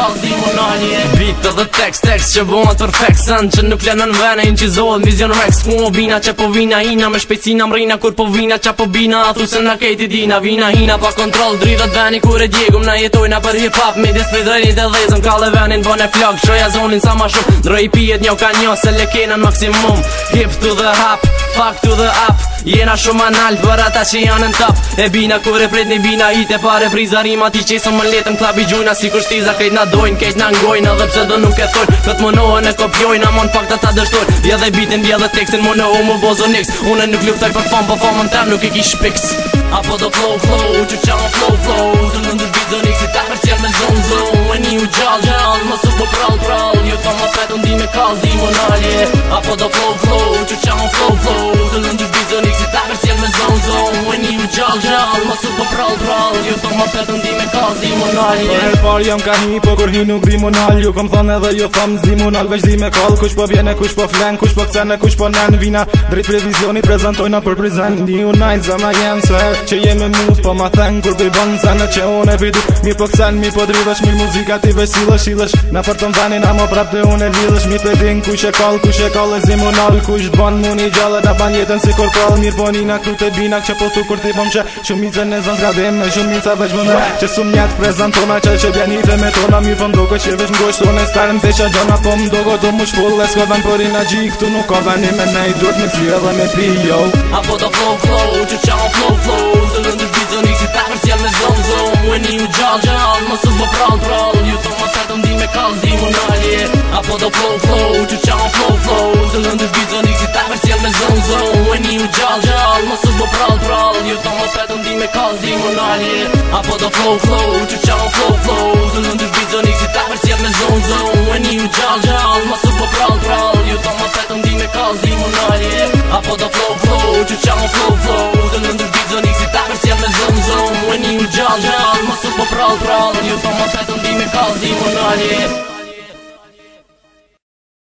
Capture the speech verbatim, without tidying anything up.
kalzi monalje. Beat edhe tekst, tekst që bëhet perfekt. Sen që nuk lenën vene, incizohet vision rex. Ku mo bina që po vina hina, me shpejtësina mrina. Kur po vina që po bina, a thu se na kejti dina. Vina hina pa kontrol, dridhat veni kur e djegum. Na jetojna për hip hop, me dispridrejnit e dhezëm. Kalle venin bën e flok, shoja zonin sa ma shumë. Ndroj pijet njo ka njo, se le kena në maksimum. Hip to the hop, fuck to the up. Jena shumë anal për ata që janë në top. E bina kur e pret një bina hite pare friza rima. Ti qesëm më letën klab i gjujna si kur shtiza. Kejt na dojnë, kejt na ngojnë. Edhe pse do nuk e thojnë, këtë monohen e kopjojnë. Amon pak të ta dështojnë. Vje dhe bitin, vje dhe tekstin. Monohu më bozo niks. Une nuk luftoj për fam, po famën tem nuk i kish piks. Apo do flow flow, që qanë flow flow. Të në ndër bizo niks, i ta mërqel me zon zon. E një u gjall gjall, më su po prall prall. Jo të më petë ndi me kalzi monalje. Apo do flow flow, që qanë flow flow. Të në ndër bizo niks, i ta mërqel me zon zon. E një u gjall gjall, më su po prall prall. Jo të më petë ndi me kalzi monalje. Për her par jam ka hi, po kur hi nuk di monal. Ju kom thonë edhe ju tham zdi monal, veç di me kall. Kush po vjene, kush po flen, kush po këcene, kush po nen. Vina drejt previzioni, prezentojna për prezent. Ndi u najt zama jem se që jeme mut, po ma theng kur bi bën sene që unë e vidu. Mi po këcen, mi po dridhesh, mi muzika ti veç silësh, silësh. Na për të mdhani, na mo prap të unë e lidhësh. Mi pedin kush e kall, kush e kall e zi monal. Kush t'ban muni gjallë, da ban jetën si kur prall. Mirë po nina këtu të binak që po thu kur ti pom që shumicën e zën zgradim, me shumica veç bënë që sum njatë prezentona që që bjanite me tona. Mirë po mdoko që veç mgosht unë e starën të që gjona. Po mdoko do mu shpull e s'ko ven për ina gji. Këtu nuk ka veni me nej, dur me zi edhe me pi yo. Apo do flow flow, që qanë flow flow. Të në ndër bizo nik si ta mërqel me zon zon. E një u gjall gjall, më su po prall prall. Ju të më petëm di me kalzi monalje. Apo do flow flow, që qanë flow flow. Të në ndër bizo nik si ta mërqel me zon zon. E një u gjall gjall, më su po prall prall. Ju të më petëm di me kalzi monalje. Apo do flow flow, që qanë flow flow. Të në ndër bizo nik si ta mërqel me zon zon. E një u gjall gjall, më su po prall prall. Ju të më petëm di me kalzi monalje. Apo do flow flow, që qanë flow flow. Të në ndër bizo nik si ta mërqel me zon zon. E një u gjall gjall, më su po prall prall. Ju të më petëm di me kalzi monalje.